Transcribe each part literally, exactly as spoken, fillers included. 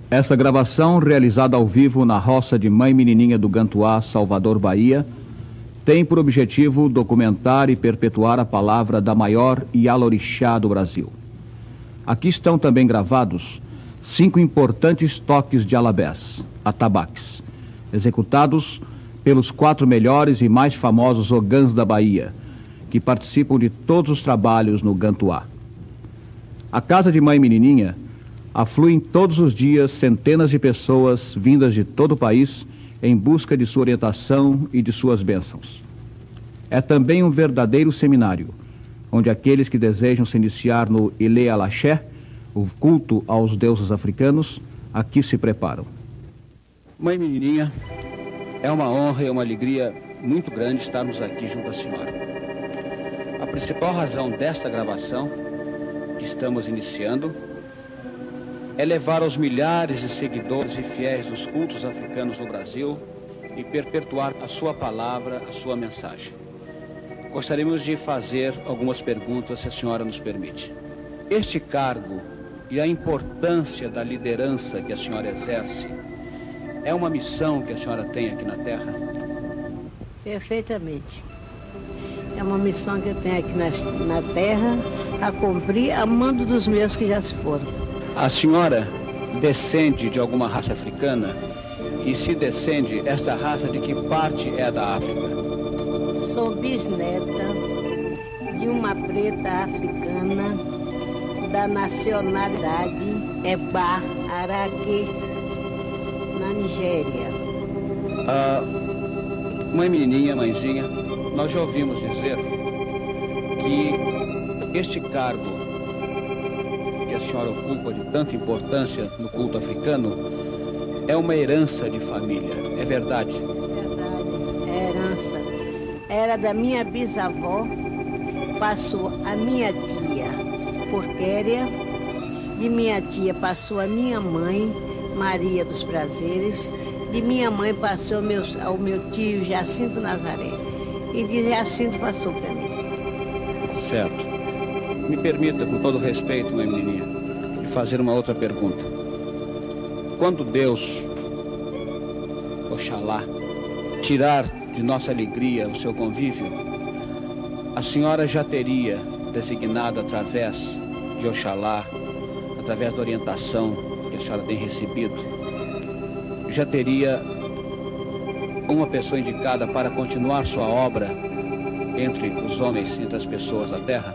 Esta gravação, realizada ao vivo na roça de Mãe Menininha do Gantuá, Salvador, Bahia, tem por objetivo documentar e perpetuar a palavra da maior Ialorixá do Brasil. Aqui estão também gravados cinco importantes toques de alabés, atabaques, executados pelos quatro melhores e mais famosos ogãs da Bahia, que participam de todos os trabalhos no Gantuá. A casa de Mãe Menininha afluem todos os dias centenas de pessoas vindas de todo o país em busca de sua orientação e de suas bênçãos. É também um verdadeiro seminário, onde aqueles que desejam se iniciar no Ilê Alaxé, o culto aos deuses africanos, aqui se preparam. Mãe Menininha, é uma honra e uma alegria muito grande estarmos aqui junto à senhora. A principal razão desta gravação, que estamos iniciando, é levar aos milhares de seguidores e fiéis dos cultos africanos no Brasil e perpetuar a sua palavra, a sua mensagem. Gostaríamos de fazer algumas perguntas, se a senhora nos permite. Este cargo e a importância da liderança que a senhora exerce é uma missão que a senhora tem aqui na Terra? Perfeitamente. É uma missão que eu tenho aqui na, na Terra a cumprir a mando dos meus que já se foram. A senhora descende de alguma raça africana? E se descende, esta raça de que parte é da África? Sou bisneta de uma preta africana da nacionalidade Eba Araque, na Nigéria. Ah, Mãe Menininha, mãezinha, nós já ouvimos dizer que este cargo que a senhora ocupa de tanta importância no culto africano é uma herança de família, é verdade? Verdade, é herança. Era da minha bisavó, passou a minha tia Porquéria, de minha tia passou a minha mãe, Maria dos Prazeres, de minha mãe passou ao meu, ao meu tio Jacinto Nazaré, e de Jacinto passou para mim. Certo. Me permita, com todo respeito, Mãe Menininha, de fazer uma outra pergunta. Quando Deus, Oxalá, tirar de nossa alegria o seu convívio, a senhora já teria designado através de Oxalá, através da orientação que a senhora tem recebido, já teria uma pessoa indicada para continuar sua obra entre os homens, entre as pessoas da terra?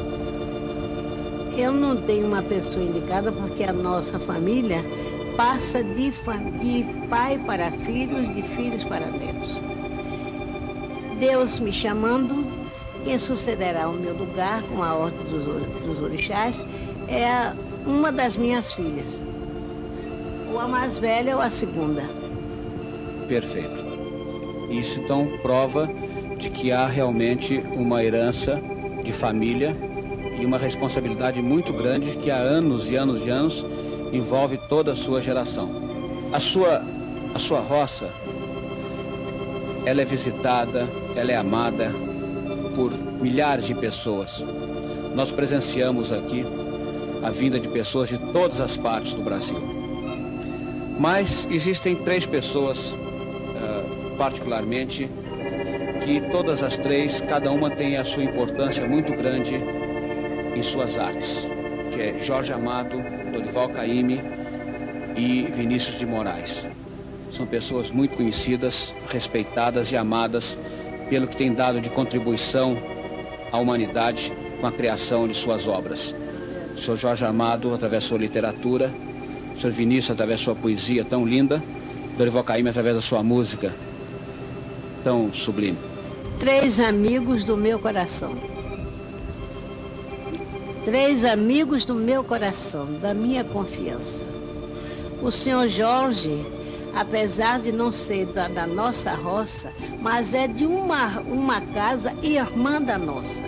Eu não tenho uma pessoa indicada porque a nossa família passa de, de pai para filhos, de filhos para netos. Deus me chamando, quem sucederá o meu lugar com a ordem dos, dos orixás é uma das minhas filhas. Ou a mais velha ou a segunda. Perfeito. Isso então prova de que há realmente uma herança de família e uma responsabilidade muito grande que há anos e anos e anos envolve toda a sua geração. A sua, a sua roça, ela é visitada, ela é amada por milhares de pessoas. Nós presenciamos aqui a vinda de pessoas de todas as partes do Brasil. Mas existem três pessoas, uh, particularmente, que todas as três, cada uma tem a sua importância muito grande em suas artes, que é Jorge Amado, Dorival Caymmi e Vinícius de Moraes. São pessoas muito conhecidas, respeitadas e amadas pelo que têm dado de contribuição à humanidade com a criação de suas obras. O senhor Jorge Amado, através da sua literatura, o senhor Vinícius, através da sua poesia tão linda, Dorival Caymmi, através da sua música tão sublime. Três amigos do meu coração. Três amigos do meu coração, da minha confiança. O senhor Jorge, apesar de não ser da, da nossa roça, mas é de uma, uma casa irmã da nossa.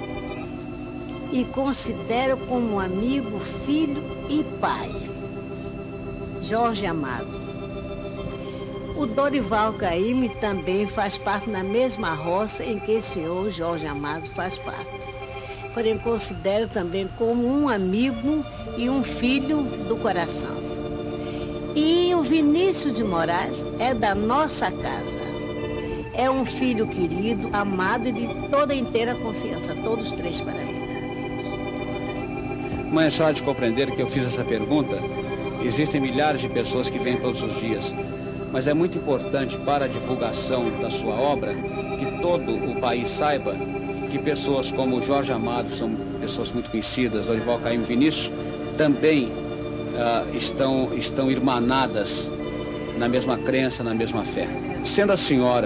E considero como amigo, filho e pai. Jorge Amado. O Dorival Caymmi também faz parte da mesma roça em que o senhor Jorge Amado faz parte. Porém, considero também como um amigo e um filho do coração. E o Vinícius de Moraes é da nossa casa. É um filho querido, amado e de toda inteira confiança, todos três para mim. Mãe, a senhora há de compreender que eu fiz essa pergunta. Existem milhares de pessoas que vêm todos os dias, mas é muito importante para a divulgação da sua obra que todo o país saiba que pessoas como Jorge Amado, são pessoas muito conhecidas, Dorival Caymmi, Vinícius, também uh, estão, estão irmanadas na mesma crença, na mesma fé. Sendo a senhora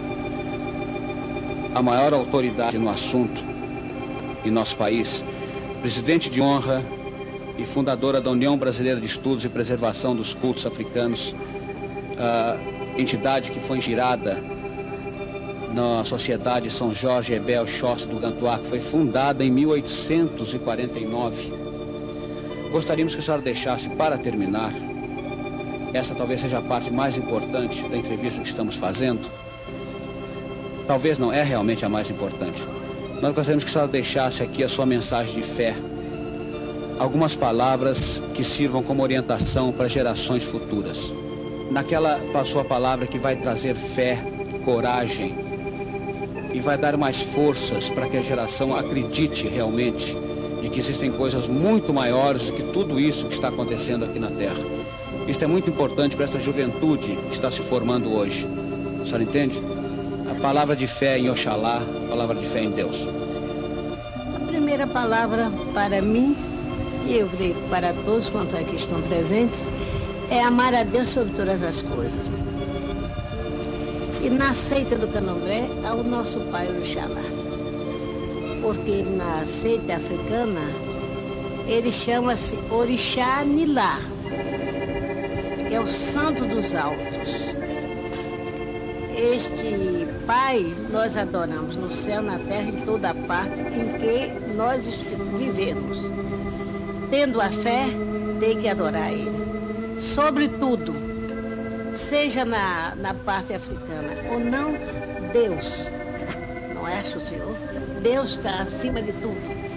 a maior autoridade no assunto em nosso país, presidente de honra e fundadora da União Brasileira de Estudos e Preservação dos Cultos Africanos, uh, entidade que foi inspirada na Sociedade São Jorge Ebel Xhosa do Gantuá, que foi fundada em mil oitocentos e quarenta e nove. Gostaríamos que a senhora deixasse, para terminar, essa talvez seja a parte mais importante da entrevista que estamos fazendo. Talvez não, é realmente a mais importante. Nós gostaríamos que a senhora deixasse aqui a sua mensagem de fé, algumas palavras que sirvam como orientação para gerações futuras. Naquela sua palavra que vai trazer fé, coragem e vai dar mais forças para que a geração acredite realmente de que existem coisas muito maiores do que tudo isso que está acontecendo aqui na Terra. Isso é muito importante para essa juventude que está se formando hoje. A senhora entende? A palavra de fé em Oxalá, a palavra de fé em Deus. A primeira palavra para mim, e eu creio para todos quanto aqui estão presentes, é amar a Deus sobre todas as coisas. E na seita do Candomblé, ao nosso pai Oxalá. Porque na seita africana, ele chama-se Orixá Nilá, que é o santo dos altos. Este pai nós adoramos no céu, na terra, em toda parte em que nós vivemos. Tendo a fé, tem que adorar ele. Sobretudo, seja na, na parte africana ou não, Deus, não é, o Senhor? Deus está acima de tudo.